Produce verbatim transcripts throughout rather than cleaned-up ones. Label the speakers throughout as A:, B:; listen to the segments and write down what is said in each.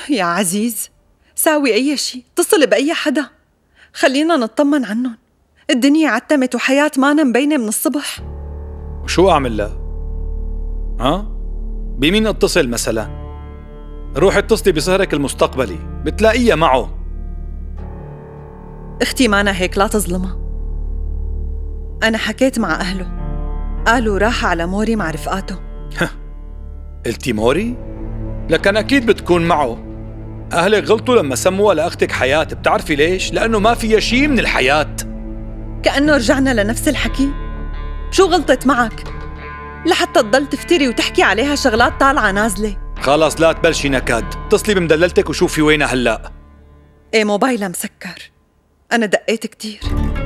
A: يا عزيز ساوي أي شي، اتصل بأي حدا، خلينا نطمن عنهم. الدنيا عتمت وحياة مانا مبينة من الصبح.
B: وشو أعمل لها؟ ها؟ بمين اتصل مثلا؟ روحي اتصلي بصهرك المستقبلي بتلاقيها معه.
A: اختي مانا هيك، لا تظلمها. أنا حكيت مع أهله، قالوا راح على موري مع رفقاته.
B: قلتي موري؟ لكن أكيد بتكون معه. أهلك غلطوا لما سموها لأختك حياة، بتعرفي ليش؟ لأنه ما فيها شي من الحياة.
A: كأنه رجعنا لنفس الحكي. شو غلطت معك؟ لحتى تضل تفتري وتحكي عليها شغلات طالعة نازلة.
B: خلاص لا تبلشي نكد، اتصلي بمدللتك وشوفي وينها هلأ.
A: ايه موبايلها مسكر، أنا دقيت كتير.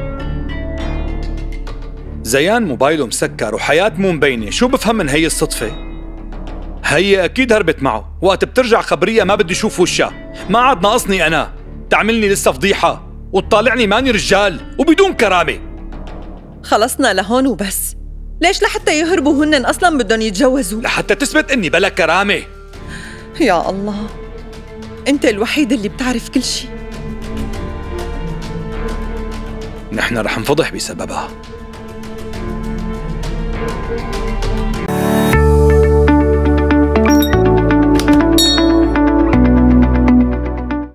B: زيان موبايله مسكر وحياة مو مبينة، شو بفهم من هي الصدفة؟ هي أكيد هربت معه، وقت بترجع خبرية ما بدي شوف وشها. ما عاد ناقصني أنا تعملني لسه فضيحة وتطالعني ماني رجال وبدون كرامة.
A: خلصنا لهون وبس. ليش لحتى يهربوا هن أصلاً بدهم يتجوزوا؟
B: لحتى تثبت إني بلا كرامة.
A: يا الله، أنت الوحيد اللي بتعرف كل شي.
B: نحن رح نفضح بسببها.